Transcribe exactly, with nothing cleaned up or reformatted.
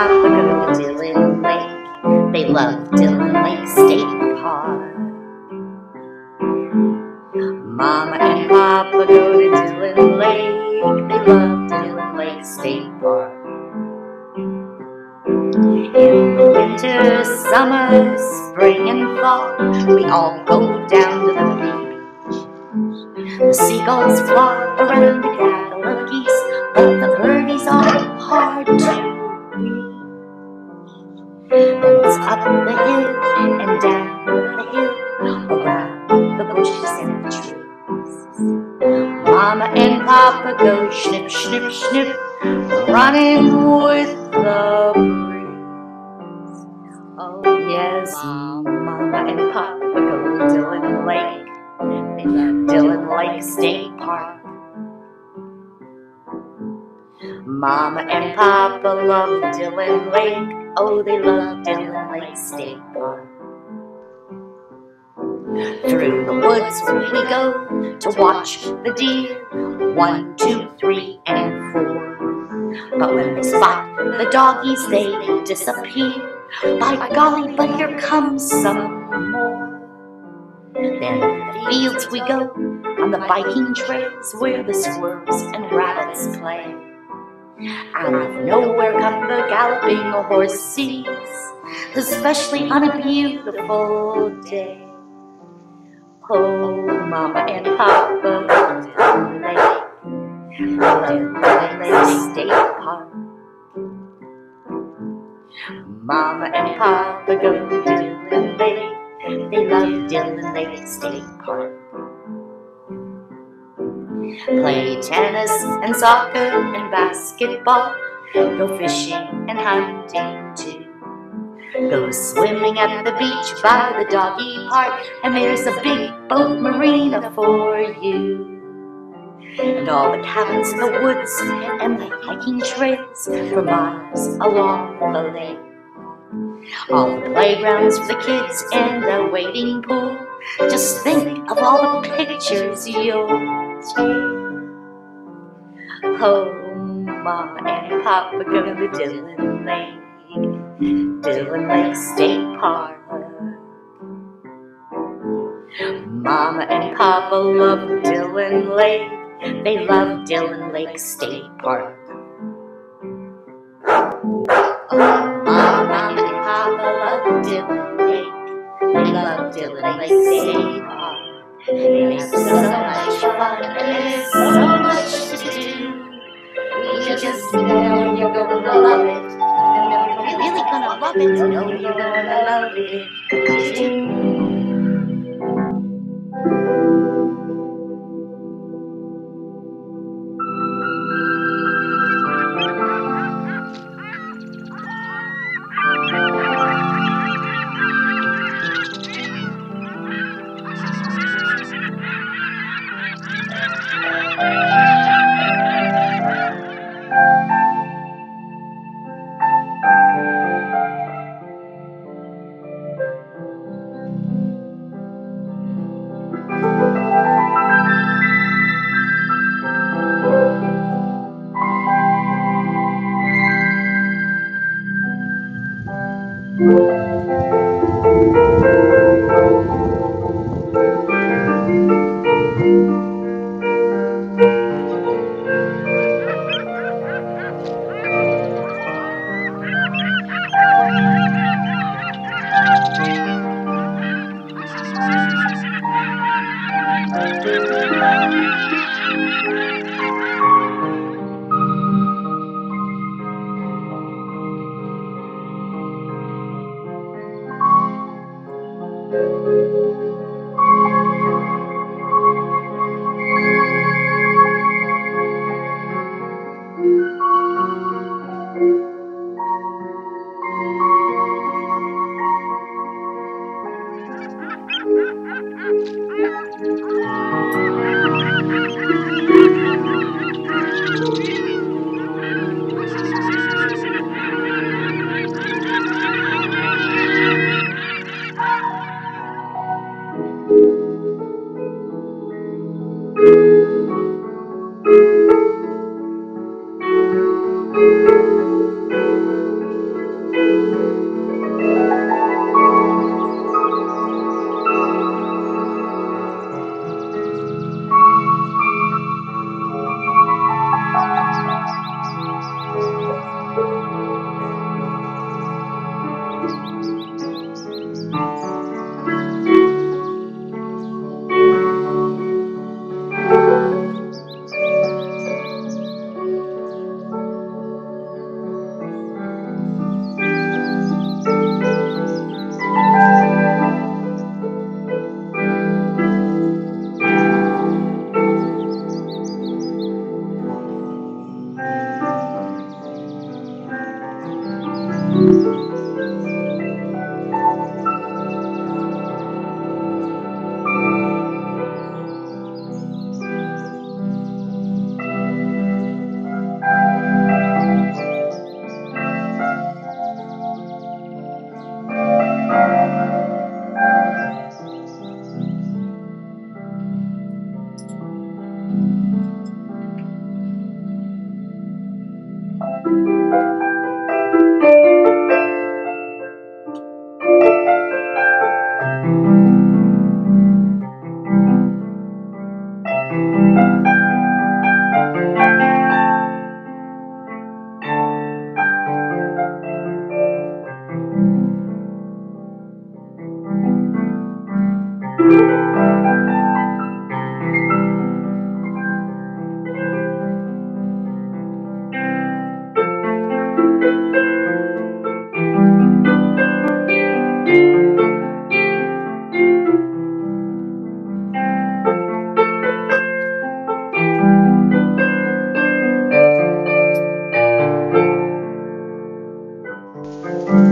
Papa go to Dillon Lake. They love Dillon Lake State Park. Mama and Papa go to Dillon Lake. They love Dillon Lake State Park. In the winter, summer, spring, and fall, we all go down to the beach. The seagulls fly around the gaggle of geese, but the birdies are hard to reach. Then it's up the hill and down the hill, around the bushes and the trees. Mama and Papa go snip, snip, snip, running with the breeze. Oh yes, Mama and Papa go to Dillon Lake. They love Dillon Lake State Park. Mama and Papa love Dillon Lake. Oh, they love Dillon Lake State Park. Through the woods we go to watch the deer, one, two, three, and four. But when they spot the doggies, they disappear. By golly, but here comes some more. Then to the fields we go, on the biking trails where the squirrels and rabbits play. Out of nowhere come the galloping horses, especially on a beautiful day. Oh, Mama and Papa go to Dillon Lake, Dillon Lake State Park. Mama and Papa go to Dillon Lake. They love Dillon Lake State Park. Play tennis and soccer and basketball. Go fishing and hunting too. Go swimming at the beach by the doggy park, and there's a big boat marina for you. And all the cabins in the woods and the hiking trails for miles along the lake. All the playgrounds for the kids and a wading pool. Just think of all the pictures you'll take. Oh, Mama and Papa go to Dillon Lake, Dillon Lake State Park. Mama and Papa love Dillon Lake. They love Dillon Lake State Park. Oh, Mama and Papa love Dillon Lake. They love Dillon Lake State Park. They have so much fun and there's so much to do. You just know you're gonna love it. You're really gonna love it. You know you're gonna love it. more.